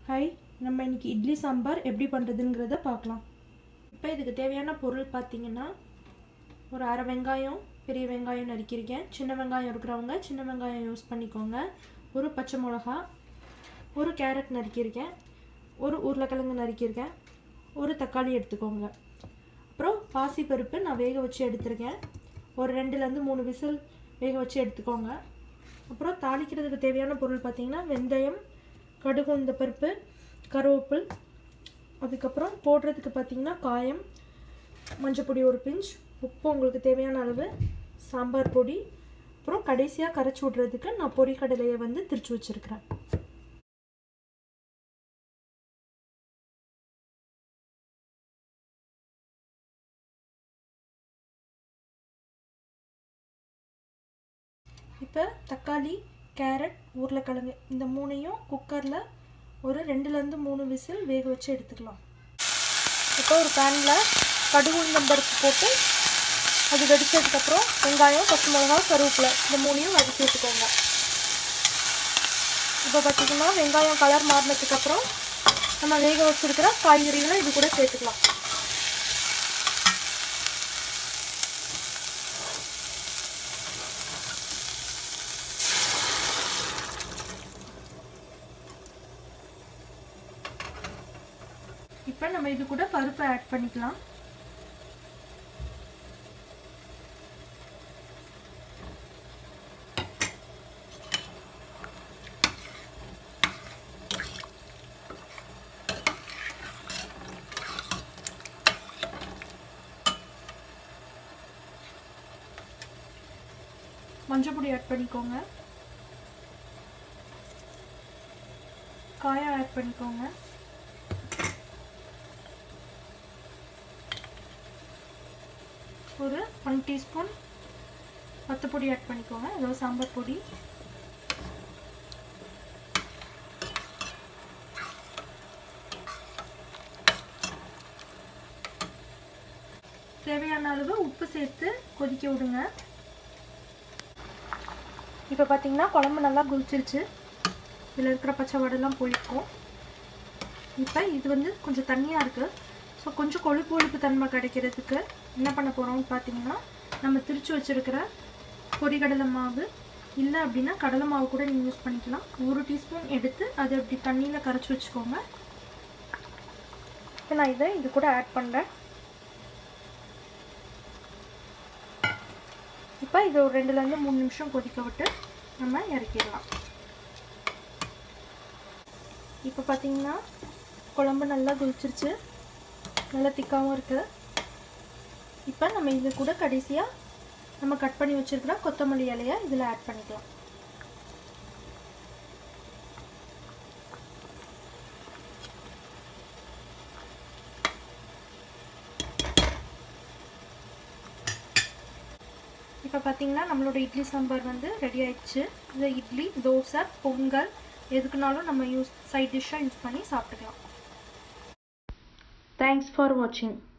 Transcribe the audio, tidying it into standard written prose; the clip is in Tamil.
ஹாய், நம்ம இன்னைக்கு இட்லி சாம்பார் எப்படி பண்ணுறதுங்கிறத பார்க்கலாம். இப்போ இதுக்கு தேவையான பொருள் பார்த்தீங்கன்னா, ஒரு அரை வெங்காயம், பெரிய வெங்காயம் நறுக்கியிருக்கேன். சின்ன வெங்காயம் இருக்கிறவங்க சின்ன வெங்காயம் யூஸ் பண்ணிக்கோங்க. ஒரு பச்சை மிளகா, ஒரு கேரட் நறுக்கியிருக்கேன், ஒரு உருளைக்கிழங்கு நறுக்கியிருக்கேன், ஒரு தக்காளி எடுத்துக்கோங்க. அப்புறம் பாசிப்பருப்பு நான் வேக வச்சு எடுத்துருக்கேன். ஒரு 2லேருந்து 3 விசில் வேக வச்சு எடுத்துக்கோங்க. அப்புறம் தாளிக்கிறதுக்கு தேவையான பொருள் பார்த்தீங்கன்னா, வெந்தயம், கடுகு, உளுந்த பருப்பு, கருவேப்பில், அதுக்கப்புறம் போடுறதுக்கு பார்த்தீங்கன்னா காயம், மஞ்சப்பொடி ஒரு பிஞ்ச், உப்பு உங்களுக்கு தேவையான அளவு, சாம்பார் பொடி, அப்புறம் கடைசியாக கரைச்சி விட்றதுக்கு நான் பொரிக்கடலையை திரிச்சு வச்சுருக்கிறேன். இப்போ தக்காளி, கேரட், உருளைக்கிழங்கு இந்த 3ஐயும் குக்கரில் ஒரு 2லேருந்து 3 விசில் வேக வச்சு எடுத்துக்கலாம். இப்போ ஒரு பேனில் கடுகு, உளுந்தம் பருப்பு போட்டு அது வெடிச்சதுக்கப்புறம் வெங்காயம், பச்சை மிளகா, கருவேப்பிலை இந்த 3ஐயும் வதக்கி விட்டுக்கோங்க. இப்போ பார்த்திங்கன்னா வெங்காயம் கலர் மாறினதுக்கப்புறம் நம்ம வேக வச்சுருக்கிற காய்கறிகளை இது கூட சேர்த்துக்கலாம். இப்போ நம்ம இது கூட பருப்பை ஆட் பண்ணிக்கலாம். மஞ்சள் பொடி ஆட் பண்ணிக்கோங்க, காயம் ஆட் பண்ணிக்கோங்க, ஒரு 1 டீஸ்பூன் வத்தப்பொடி ஆட் பண்ணிக்கோங்க, அதாவது சாம்பார் பொடி, தேவையான அளவு உப்பு சேர்த்து கொதிக்க விடுங்க. இப்போ பார்த்தீங்கன்னா குழம்பு நல்லா கொதிச்சிருச்சு, இதில் இருக்கிற பச்சை வடைலாம் போயிருக்கும். இப்போ இது கொஞ்சம் தண்ணியாக இருக்குது. ஸோ கொஞ்சம் கொழுப்பு தன்மை கிடைக்கிறதுக்கு என்ன பண்ண போகிறோம்னு பார்த்தீங்கன்னா, நம்ம திரிச்சு வச்சுருக்கிற பொரிகடலை மாவு இல்லை அப்படின்னா கடலை மாவு கூட நீங்கள் யூஸ் பண்ணிக்கலாம். 1 டீஸ்பூன் எடுத்து அதை அப்படி தண்ணியில் கரைச்சி வச்சுக்கோங்க. இப்போ நான் இது கூட ஆட் பண்ணுறேன். இப்போ இது ஒரு 2லேருந்து 3 நிமிஷம் கொதிக்க விட்டு நம்ம இறக்கிடலாம். இப்போ பார்த்தீங்கன்னா குழம்பு நல்லா கொதிச்சிருச்சு, நல்லா திக்காகவும் இருக்குது. இப்போ நம்ம இது கூட கடைசியாக நம்ம கட் பண்ணி வச்சுருக்கிற கொத்தமல்லி இலையை இதில் ஆட் பண்ணிக்கலாம். இப்போ பார்த்தீங்கன்னா நம்மளோட இட்லி சாம்பார் ரெடி ஆயிடுச்சு. இது இட்லி, தோசை, பொங்கல் எதுக்குனாலும் நம்ம சைட் டிஷ்ஷாக யூஸ் பண்ணி சாப்பிட்டுக்கலாம். தேங்க்ஸ் ஃபார் வாட்சிங்.